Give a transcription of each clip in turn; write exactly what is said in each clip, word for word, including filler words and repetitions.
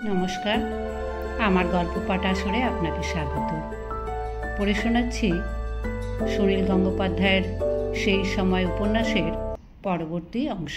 নমস্কার, আমার গল্প পাঠ আসরে আপনাকে স্বাগত। পড়ে শোনাচ্ছি সুনীল গঙ্গোপাধ্যায়ের সেই সময় উপন্যাসের পরবর্তী অংশ।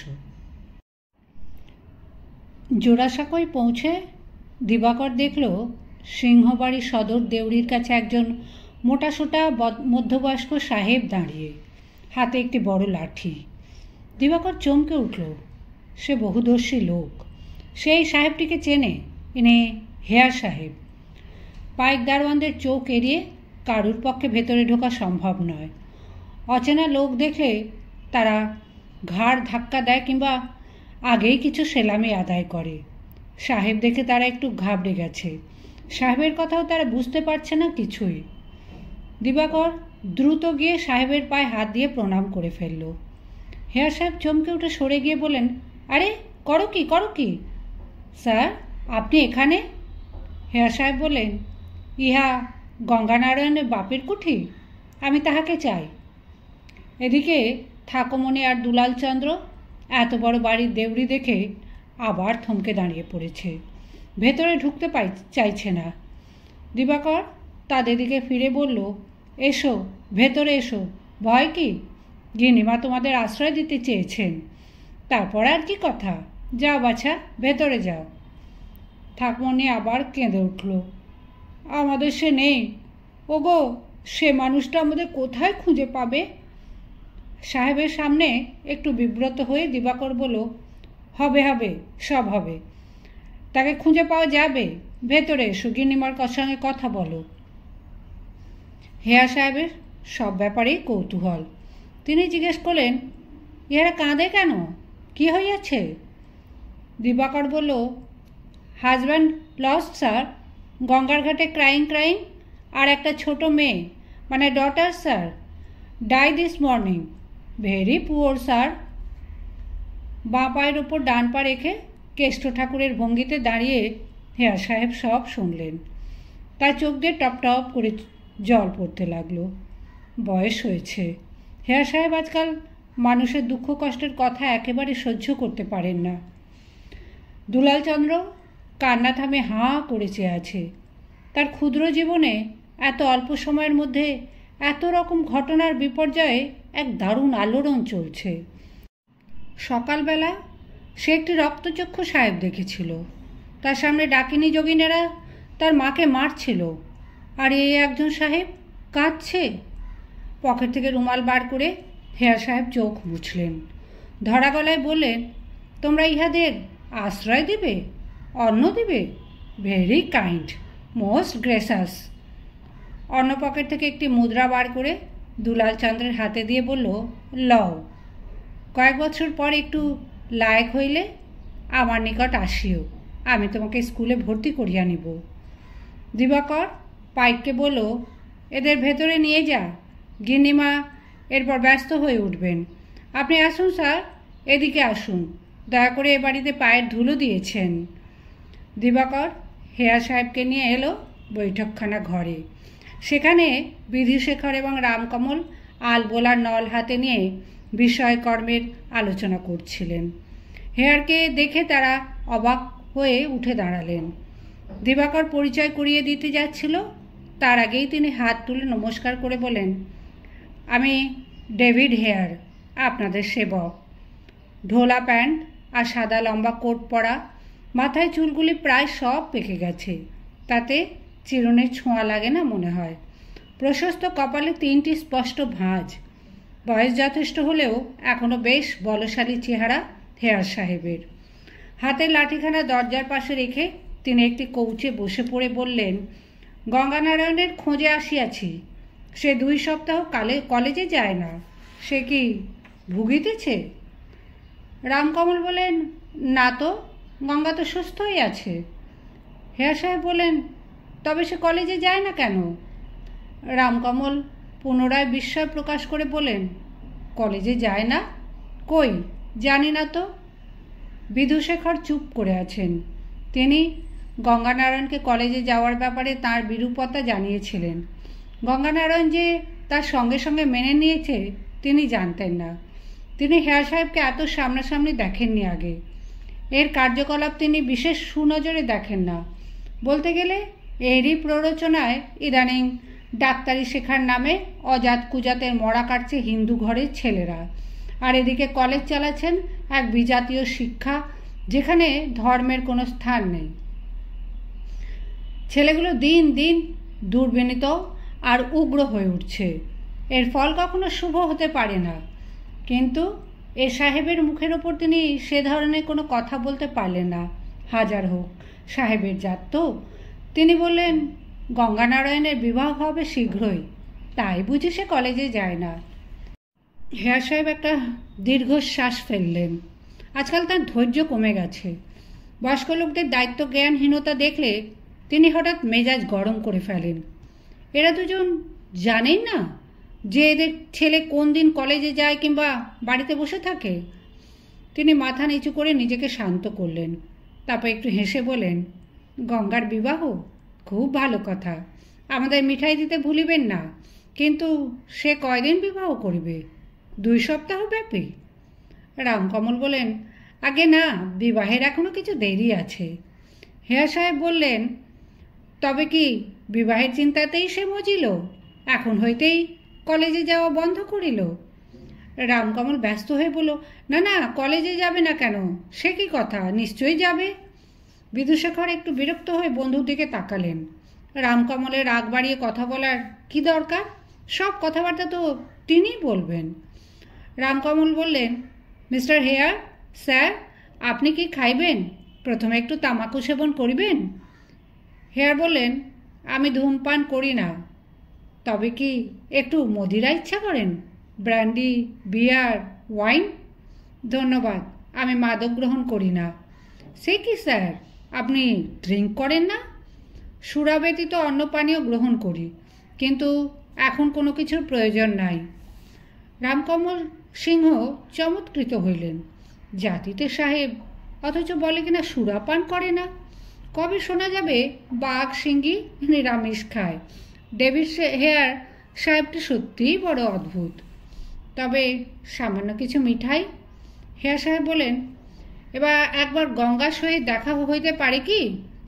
জোড়াসাঁকোয় পৌঁছে দিবাকর দেখল সিংহবাড়ি সদর দেউড়ির কাছে একজন মোটাসোটা মধ্যবয়স্ক সাহেব দাঁড়িয়ে, হাতে একটি বড় লাঠি। দিবাকর চমকে উঠল। সে বহুদর্শী লোক, সেই সাহেবটিকে চেনে। ইনি হেয়ার সাহেব। পাইক দারোয়ানদের চোখ এড়িয়ে কারুর পক্ষে ভেতরে ঢোকা সম্ভব নয়। অচেনা লোক দেখলে তারা ঘাড় ধাক্কা দেয় কিংবা আগেই কিছু সেলামি আদায় করে। সাহেব দেখে তারা একটু ঘাবড়ে গেছে। সাহেবের কথাও তারা বুঝতে পারছে না কিছুই। দিবাকর দ্রুত গিয়ে সাহেবের পায়ে হাত দিয়ে প্রণাম করে ফেলল। হেয়ার সাহেব চমকে উঠে সরে গিয়ে বলেন, আরে করো কি করো কি স্যার, আপনি এখানে? হেয়ার সাহেব বললেন, ইহা গঙ্গানারায়ণের বাপের কুঠি, আমি তাহাকে চাই। এদিকে ঠাকুমণি আর দুলালচন্দ্র এত বড় বাড়ির দেউড়ি দেখে আবার থমকে দাঁড়িয়ে পড়েছে। ভেতরে ঢুকতে পাই চাইছে না। দিবাকর তাদের দিকে ফিরে বলল, এসো ভেতরে এসো, ভয় কি? গিন্নিমা তোমাদের আশ্রয় দিতে চেয়েছেন। তারপর আর কি কথা, যাও বাছা, ভেতরে যাও। ঠাকুমণি আবার কেঁদে উঠল, আমাদের সে নেই। ওগো, সে মানুষটা আমাদের কোথায় খুঁজে পাবে? সাহেবের সামনে একটু বিব্রত হয়ে দিবাকর বলল, হবে হবে, সব হবে, তাকে খুঁজে পাওয়া যাবে। ভেতরে এসো, গিন্নিমার সঙ্গে কথা বলো। হেয়ার সাহেবের সব ব্যাপারেই কৌতূহল। তিনি জিজ্ঞেস করলেন, ইহারা কাঁদে কেন, কি হইয়াছে? দিবাকর বলল, হাজব্যান্ড লস্ট স্যার, গঙ্গার ঘাটে ক্রাইং ক্রাইং, আর একটা ছোট মেয়ে মানে daughter sir, die this morning, very poor sir. বাঁ পায়ের ওপর ডান পা রেখে কেষ্ট ঠাকুরের ভঙ্গিতে দাঁড়িয়ে হেয়ার সাহেব সব শুনলেন। তার চোখ দিয়ে টপ টপ করে জল পড়তে লাগলো। বয়স হয়েছে। হেয়ার সাহেব আজকাল মানুষের দুঃখ কষ্টের কথা একেবারে সহ্য করতে পারেন না। দুলালচন্দ্র কান্না থামে হাঁ করে চেয়ে আছে। তার ক্ষুদ্র জীবনে এত অল্প সময়ের মধ্যে এত রকম ঘটনার বিপর্যয়ে এক দারুণ আলোড়ন চলছে। সকালবেলা সে একটি রক্তচক্ষু সাহেব দেখেছিল। তার সামনে ডাকিনী যোগিনীরা তার মাকে মারছিল, আর এই একজন সাহেব কাঁদছে। পকেট থেকে রুমাল বার করে হেয়ার সাহেব চোখ মুছলেন। ধরা গলায় বললেন, তোমরা ইহাদের আশ্রয় দিবে, অন্ন দিবে? Very kind, most gracious. অন্য পকেট থেকে একটি মুদ্রা বার করে দুলালচন্দ্রের হাতে দিয়ে বলল, লও, কয়েক বছর পর একটু লায়ক হইলে আমার নিকট আসিও, আমি তোমাকে স্কুলে ভর্তি করিয়া নিব। দিবাকর পাইককে বলল, এদের ভেতরে নিয়ে যা, গিন্নিমা এরপর ব্যস্ত হয়ে উঠবেন। আপনি আসুন স্যার, এদিকে আসুন, দয়া করে এ বাড়িতে পায়ের ধুলো দিয়েছেন। দিবাকর হেয়ার সাহেবকে নিয়ে এলো বৈঠকখানা ঘরে। সেখানে বিধিশেখর এবং রামকমল আলবোলার নল হাতে নিয়ে বিষয়কর্মের আলোচনা করছিলেন। হেয়ারকে দেখে তারা অবাক হয়ে উঠে দাঁড়ালেন। দিবাকর পরিচয় করিয়ে দিতে যাচ্ছিল, তার আগেই তিনি হাত তুলে নমস্কার করে বলেন, আমি ডেভিড হেয়ার, আপনাদের সেবক। ঢোলা প্যান্ট আর সাদা লম্বা কোট পরা, মাথায় চুলগুলি প্রায় সব পেকে গেছে, তাতে চিরুনির ছোঁয়া লাগে না মনে হয়। প্রশস্ত কপালে তিনটি স্পষ্ট ভাঁজ। বয়স যথেষ্ট হলেও এখনও বেশ বলশালী চেহারা হেয়ার সাহেবের। হাতের লাঠিখানা দরজার পাশে রেখে তিনি একটি কৌচে বসে পড়ে বললেন, গঙ্গানারায়ণের খোঁজে আসিয়াছি। সে দুই সপ্তাহ কালে কলেজে যায় না। সে কি ভুগিতেছে? রামকমল বলেন, না তো, গঙ্গা তো সুস্থই আছে। হেয়ার সাহেব বলেন, তবে সে কলেজে যায় না কেন? রামকমল পুনরায় বিস্ময় প্রকাশ করে বলেন, কলেজে যায় না? কই, জানি না তো। বিধুশেখর চুপ করে আছেন। তিনি গঙ্গানারায়ণকে কলেজে যাওয়ার ব্যাপারে তাঁর বিরূপতা জানিয়েছিলেন। গঙ্গানারায়ণ যে তার সঙ্গে সঙ্গে মেনে নিয়েছে তিনি জানতেন না। তিনি হেয়ার সাহেবকে এত সামনাসামনি দেখেননি আগে। এর কার্যকলাপ তিনি বিশেষ সুনজরে দেখেন না। বলতে গেলে এরই প্ররোচনায় ইদানিং ডাক্তারি শেখার নামে অজাত কুজাতের মরা কাটছে হিন্দু ঘরের ছেলেরা, আর এদিকে কলেজ চালাচ্ছেন এক বিজাতীয় শিক্ষা যেখানে ধর্মের কোনো স্থান নেই। ছেলেগুলো দিন দিন দুর্বিনীত আর উগ্র হয়ে উঠছে। এর ফল কখনো শুভ হতে পারে না। কিন্তু এ সাহেবের মুখের ওপর তিনি সে ধরনের কোনো কথা বলতে পারলেন না। হাজার হোক সাহেবের জাত তো। তিনি বললেন, গঙ্গানারায়ণের বিবাহ হবে শীঘ্রই, তাই বুঝি সে কলেজে যায় না। হেয়ার সাহেব একটা দীর্ঘশ্বাস ফেললেন। আজকাল তার ধৈর্য কমে গেছে। বয়স্ক লোকদের দায়িত্ব জ্ঞানহীনতা দেখলে তিনি হঠাৎ মেজাজ গরম করে ফেলেন। এরা দুজন জানেন না যে এদের ছেলে কোন দিন কলেজে যায় কিংবা বাড়িতে বসে থাকে। তিনি মাথা নিচু করে নিজেকে শান্ত করলেন। তারপর একটু হেসে বলেন, গঙ্গার বিবাহ খুব ভালো কথা, আমাদের মিঠাই দিতে ভুলিবেন না। কিন্তু সে কয়দিন বিবাহ করবে? দুই সপ্তাহ ব্যাপী? রামকমল বলেন, আগে না, বিবাহের এখনো কিছু দেরি আছে। হেয়ার সাহেব বললেন, তবে কি বিবাহের চিন্তাতেই সে মজিল? এখন হইতেই কলেজে যাওয়া বন্ধ করিল? রামকমল ব্যস্ত হয়ে বলল, না না, কলেজে যাবে না কেন? সে কি কথা, নিশ্চয়ই যাবে। বিদুশেখর একটু বিরক্ত হয়ে বন্ধুর দিকে তাকালেন। রামকমলের রাগ বাড়িয়ে কথা বলার কি দরকার? সব কথাবার্তা তো তিনিই বলবেন। রামকমল বললেন, মিস্টার হেয়ার, স্যার, আপনি কি খাইবেন? প্রথমে একটু তামাকু সেবন করিবেন? হেয়ার বললেন, আমি ধূমপান করি না। তবে কি একটু মদিরা ইচ্ছা করেন? Brandy, beer, wine? ধন্যবাদ, আমি মাদক গ্রহণ করি না। সে কি স্যার, আপনি ড্রিঙ্ক করেন না? সুরা ব্যতীত অন্য পানীয় গ্রহণ করি, কিন্তু এখন কোনো কিছুর প্রয়োজন নাই। রামকমল সিংহ চমৎকৃত হইলেন। জাতিতে সাহেব, অথচ বলে কিনা সুরাপান করে না। কবে শোনা যাবে বাঘ সিঙ্গি নিরামিষ খায়? ডেভিড হেয়ার সাহেবটি সত্যিই বড় অদ্ভুত। তবে সামান্য কিছু মিঠাই? হেয়ার সাহেব বলেন, এবার একবার গঙ্গার সহিত দেখা হইতে পারে কি?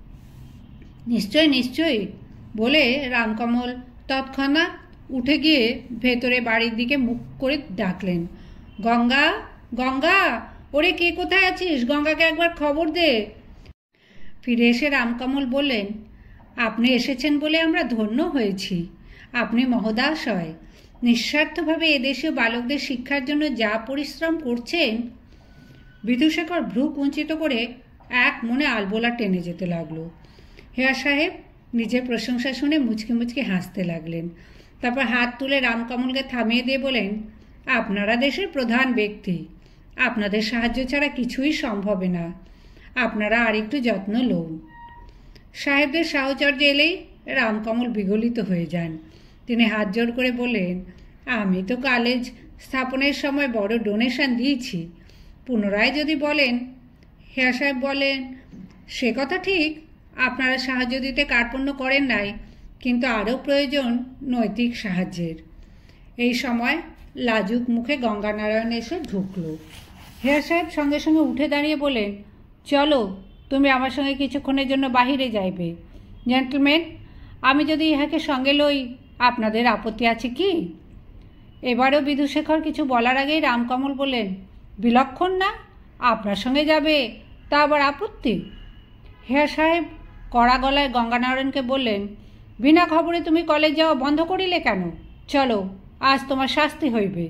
নিশ্চয় নিশ্চয়ই বলে রামকমল তৎক্ষণাৎ উঠে গিয়ে ভেতরে বাড়ির দিকে মুখ করে ডাকলেন, গঙ্গা, গঙ্গা, ওরে কে কোথায় আছিস? গঙ্গাকে একবার খবর দে। ফিরে এসে রামকমল বললেন, আপনি এসেছেন বলে আমরা ধন্য হয়েছি। আপনি মহোদয় নিঃস্বার্থভাবে এদেশীয় বালকদের শিক্ষার জন্য যা পরিশ্রম করছেন। বিদুশেখর ভ্রু কুঞ্চিত করে এক মনে আলবোলা টেনে যেতে লাগলো। হেয়ার সাহেব নিজের প্রশংসা শুনে মুচকি মুচকি হাসতে লাগলেন। তারপর হাত তুলে রামকমলকে থামিয়ে দিয়ে বলেন, আপনারা দেশের প্রধান ব্যক্তি, আপনাদের সাহায্য ছাড়া কিছুই সম্ভব না। আপনারা আর একটু যত্ন লন। সাহেবদের সাহচর্য এলেই রামকমল বিগলিত হয়ে যান। তিনি হাত জোর করে বললেন, আমি তো কলেজ স্থাপনের সময় বড় ডোনেশন দিয়েছি, পুনরায় যদি বলেন। হেয়ার সাহেব বলেন, সে কথা ঠিক, আপনারা সাহায্য দিতে কার্পণ্য করেন নাই, কিন্তু আরও প্রয়োজন নৈতিক সাহায্যের। এই সময় লাজুক মুখে গঙ্গানারায়ণ এসে ঢুকল। হেয়ার সাহেব সঙ্গে সঙ্গে উঠে দাঁড়িয়ে বলেন, চলো, তুমি আমার সঙ্গে কিছুক্ষণের জন্য বাহিরে যাইবে। জেন্টলম্যান, আমি যদি ইহাকে সঙ্গে লই, আপনাদের আপত্তি আছে কি? এবারও বিদুশেখর কিছু বলার আগেই রামকমল বললেন, বিলক্ষণ না, আপনার সঙ্গে যাবে, তা আবার আপত্তি? হেয়ার সাহেব কড়া গলায় গঙ্গানারায়ণকে বললেন, বিনা খবরে তুমি কলেজ যাওয়া বন্ধ করিলে কেন? চলো, আজ তোমার শাস্তি হইবে।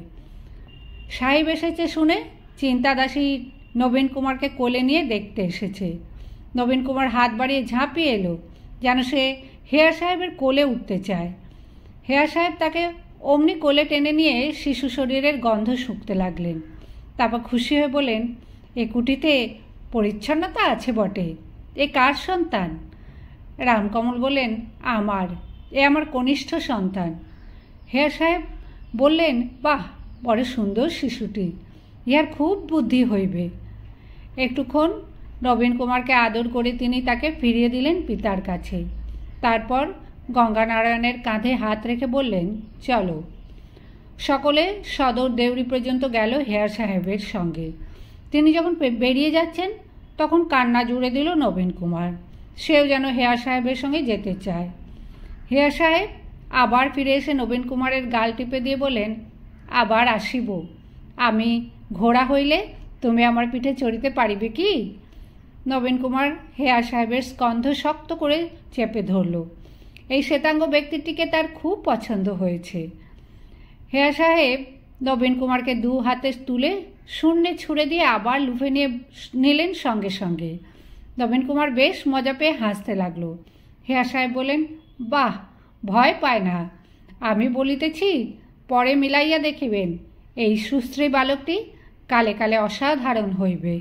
সাহেব এসেছে শুনে চিন্তাদাসী নবীন কুমারকে কোলে নিয়ে দেখতে এসেছে। নবীন কুমার হাত বাড়িয়ে ঝাঁপিয়ে এলো, যেন সে হেয়ার সাহেবের কোলে উঠতে চায়। হেয়ার সাহেব তাকে অমনি কোলে টেনে নিয়ে শিশু শরীরের গন্ধ শুঁকতে লাগলেন। তারপর খুশি হয়ে বলেন, এ কুটিতে পরিচ্ছন্নতা আছে বটে। এ কার সন্তান? রামকমল বললেন, আমার, এ আমার কনিষ্ঠ সন্তান। হেয়ার সাহেব বললেন, বাহ, বড় সুন্দর শিশুটি, ইহার খুব বুদ্ধি হইবে। একটুক্ষণ নবীন কুমারকে আদর করে তিনি তাকে ফিরিয়ে দিলেন পিতার কাছে। তারপর গঙ্গানারায়ণের কাঁধে হাত রেখে বললেন, চলো। সকলে সদর দেউরি পর্যন্ত গেল হেয়ার সাহেবের সঙ্গে। তিনি যখন বেরিয়ে যাচ্ছেন তখন কান্না জুড়ে দিল নবীন কুমার। সেও যেন হেয়ার সাহেবের সঙ্গে যেতে চায়। হেয়ার সাহেব আবার ফিরে এসে নবীন কুমারের গাল টিপে দিয়ে বলেন, আবার আসিব। আমি ঘোড়া হইলে তুমি আমার পিঠে চড়িতে পারিবে কি? নবীন কুমার হেয়ার সাহেবের স্কন্ধ শক্ত করে চেপে ধরল। এই শ্বেতাঙ্গ ব্যক্তিটিকে তার খুব পছন্দ হয়েছে। হেয়ার সাহেব নবীন কুমারকে দু হাতে তুলে শূন্যে ছুঁড়ে দিয়ে আবার লুফে নিয়ে নিলেন সঙ্গে সঙ্গে। নবীন কুমার বেশ মজা পেয়ে হাসতে লাগলো। হেয়ার সাহেব বলেন, বাহ, ভয় পায় না। আমি বলিতেছি, পরে মিলাইয়া দেখিবেন এই সুশ্রী বালকটি কালে কালে অসাধারণ হইবে।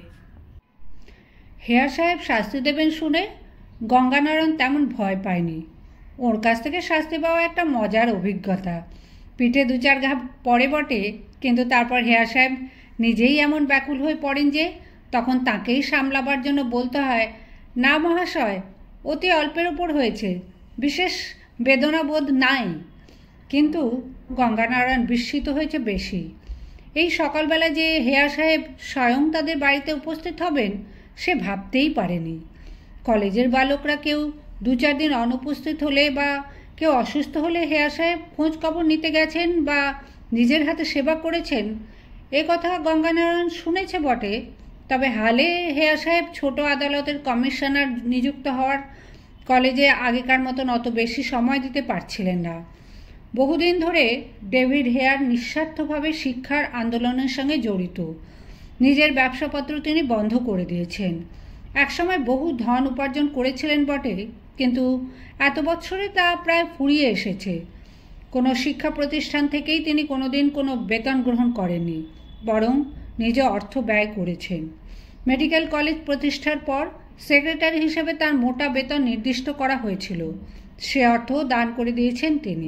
হেয়ার সাহেব শাস্তি দেবেন শুনে গঙ্গানারায়ণ তেমন ভয় পায়নি। ওর কাছ থেকে শাস্তি পাওয়া একটা মজার অভিজ্ঞতা। পিঠে দু চার ঘা পড়ে বটে, কিন্তু তারপর হেয়ার সাহেব নিজেই এমন ব্যাকুল হয়ে পড়েন যে তখন তাকেই সামলাবার জন্য বলতে হয়, না মহাশয়, অতি অল্পের ওপর হয়েছে, বিশেষ বেদনাবোধ নাই। কিন্তু গঙ্গানারায়ণ বিস্মিত হয়েছে বেশি। এই সকালবেলা যে হেয়ার সাহেব স্বয়ং তাদের বাড়িতে উপস্থিত হবেন সে ভাবতেই পারেনি। কলেজের বালকরা কেউ দু চার দিন অনুপস্থিত হলে বা কেউ অসুস্থ হলে হেয়ার সাহেব খোঁজ খবর নিতে গেছেন বা নিজের হাতে সেবা করেছেন, এ কথা গঙ্গানারায়ণ শুনেছে বটে। তবে হালে হেয়ার সাহেব ছোট আদালতের কমিশনার নিযুক্ত হওয়ার কলেজে আগেকার মতন অত বেশি সময় দিতে পারছিলেন না। বহুদিন ধরে ডেভিড হেয়ার নিঃস্বার্থভাবে শিক্ষার আন্দোলনের সঙ্গে জড়িত। নিজের ব্যবসাপত্র তিনি বন্ধ করে দিয়েছেন। একসময় বহু ধন উপার্জন করেছিলেন বটে, কিন্তু এত বছরে তা প্রায় ফুরিয়ে এসেছে। কোনো শিক্ষা প্রতিষ্ঠান থেকেই তিনি কোনোদিন কোনো বেতন গ্রহণ করেননি, বরং নিজ অর্থ ব্যয় করেছেন। মেডিকেল কলেজ প্রতিষ্ঠার পর সেক্রেটারি হিসেবে তার মোটা বেতন নির্দিষ্ট করা হয়েছিল, সে অর্থও দান করে দিয়েছেন তিনি।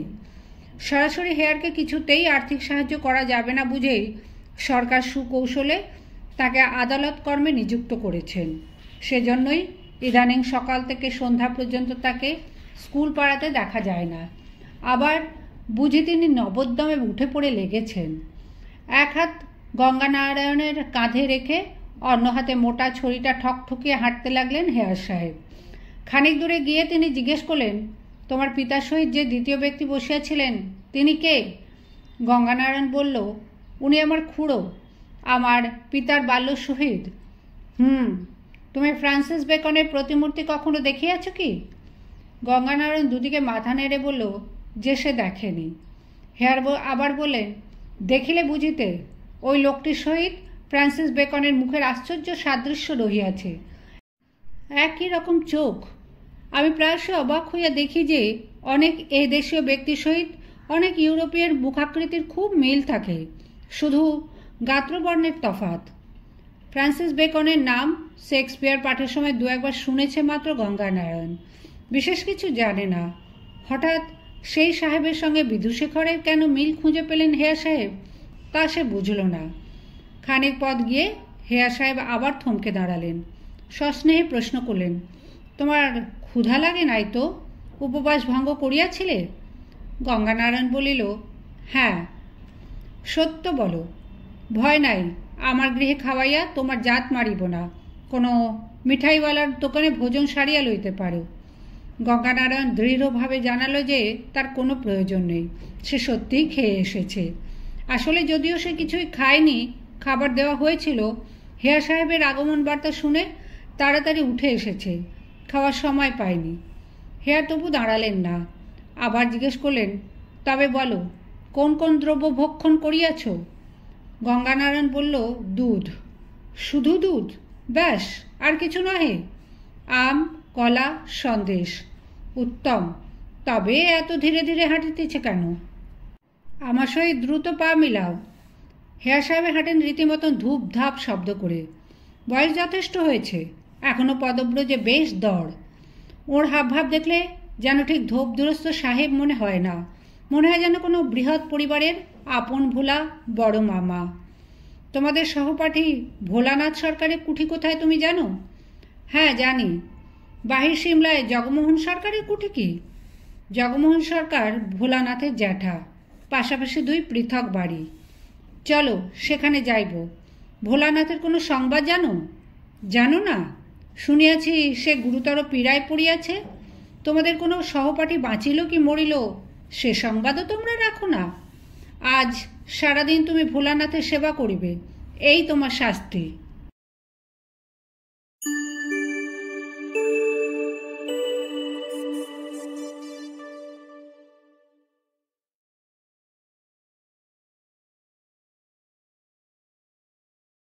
সরাসরি হেয়ারকে কিছুতেই আর্থিক সাহায্য করা যাবে না বুঝেই সরকার সুকৌশলে তাকে আদালত কর্মে নিযুক্ত করেছেন। সেজন্যই ইদানিং সকাল থেকে সন্ধ্যা পর্যন্ত তাকে স্কুল পাড়াতে দেখা যায় না। আবার বুঝি তিনি নবদ্যমে উঠে পড়ে লেগেছেন। এক হাত গঙ্গানারায়ণের কাঁধে রেখে অন্য হাতে মোটা ছড়িটা ঠকঠকিয়ে হাঁটতে লাগলেন হেয়ার সাহেব। খানিক দূরে গিয়ে তিনি জিজ্ঞেস করলেন, তোমার পিতার সহিত যে দ্বিতীয় ব্যক্তি বসিয়াছিলেন তিনি কে? গঙ্গানারায়ণ বলল, উনি আমার খুড়ো, আমার পিতার বাল্য শহীদ। হুম তুমি ফ্রান্সিস বেকনের প্রতিমূর্তি কখনো দেখিয়াছ কি? গঙ্গানারায়ণ দুদিকে মাথা নেড়ে বলল যে সে দেখেনি। হেয়ার আবার বললেন, দেখিলে বুঝিতে, ওই লোকটির সহিত ফ্রান্সিস বেকনের মুখের আশ্চর্য সাদৃশ্য রহিয়াছে। একই রকম চোখ। আমি প্রায়শ অবাক হইয়া দেখি যে অনেক এ দেশীয় ব্যক্তির সহিত অনেক ইউরোপীয় মুখাকৃতির খুব মিল থাকে, শুধু গাত্রবর্ণের তফাৎ। ফ্রান্সিস বেকনের নাম শেক্সপিয়ার পাঠের সময় দু একবার শুনেছে মাত্র গঙ্গানারায়ণ, বিশেষ কিছু জানে না। হঠাৎ সেই সাহেবের সঙ্গে বিধুশেখরের কেন মিল খুঁজে পেলেন হেয়ার সাহেব, তা সে বুঝল না। খানিক পথ গিয়ে হেয়ার সাহেব আবার থমকে দাঁড়ালেন। সস্নেহে প্রশ্ন করলেন, তোমার ক্ষুধা লাগে নাই তো? উপবাস ভঙ্গ করিয়াছিলে? গঙ্গানারায়ণ বলিল, হ্যাঁ। সত্য বলো, ভয় নাই, আমার গৃহে খাওয়াইয়া তোমার জাত মারিব না, কোনো মিঠাইওয়ালার দোকানে ভোজন সারিয়া লইতে পারো। গঙ্গানারায়ণ দৃঢ়ভাবে জানালো যে তার কোনো প্রয়োজন নেই, সে সত্যিই খেয়ে এসেছে। আসলে যদিও সে কিছুই খায়নি, খাবার দেওয়া হয়েছিল। হেয়ার সাহেবের আগমন বার্তা শুনে তাড়াতাড়ি উঠে এসেছে, খাওয়ার সময় পায়নি। হেয়ার তবু দাঁড়ালেন না, আবার জিজ্ঞেস করলেন, তবে বলো কোন কোন দ্রব্য ভক্ষণ করিয়াছ? গঙ্গানারায়ণ বলল, দুধ। শুধু দুধ? ব্যাস, আর কিছু নহে? আম, কলা, সন্দেশ। উত্তম। তবে এত ধীরে ধীরে হাঁটিতেছে কেন? আমার সহিত দ্রুত পা মিলাও। হেয়ার সাহেব হাঁটেন রীতিমতন ধূপ ধাপ শব্দ করে। বয়স যথেষ্ট হয়েছে, এখনও পদব্রজে বেশ দড়। ওর হাবভাব দেখলে যেন ঠিক ধোপদুরস্ত সাহেব মনে হয় না, মনে হয় যেন কোনো বৃহৎ পরিবারের আপন ভোলা বড় মামা। তোমাদের সহপাঠী ভোলানাথ সরকারের কুঠি কোথায় তুমি জানো? হ্যাঁ জানি। বাহির সিমলায় জগমোহন সরকারের কুঠি কি? জগমোহন সরকার ভোলানাথের জ্যাঠা, পাশাপাশি দুই পৃথক বাড়ি। চলো সেখানে যাইব। ভোলানাথের কোনো সংবাদ জানো? জানো না, শুনিয়াছি সে গুরুতর পীড়ায় পড়িয়াছে। তোমাদের কোনো সহপাঠী বাঁচিল কি মরিল সে সংবাদও তোমরা রাখো না। আজ সারাদিন তুমি ভোলানাথের সেবা করিবে, এই তোমার শাস্তি।